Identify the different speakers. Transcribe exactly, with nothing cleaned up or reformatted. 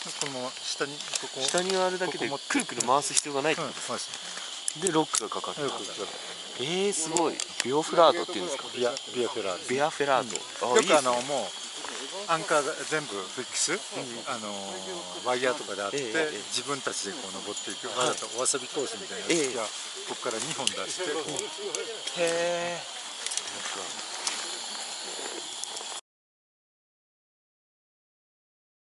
Speaker 1: この下にここ
Speaker 2: 下にあるだけでくるくる回す必要がないってことですか。でロックがかかる。えー、すごい。ビオフラートっていうんですか。
Speaker 1: ビアビアフェラート。
Speaker 2: ビアフェラート。
Speaker 1: よくあのもうアンカーが全部フィックス、あのワイヤーとかであって自分たちでこう登っていく。わざとお遊びコースみたいなやつがここからにほん出して。
Speaker 2: へえ。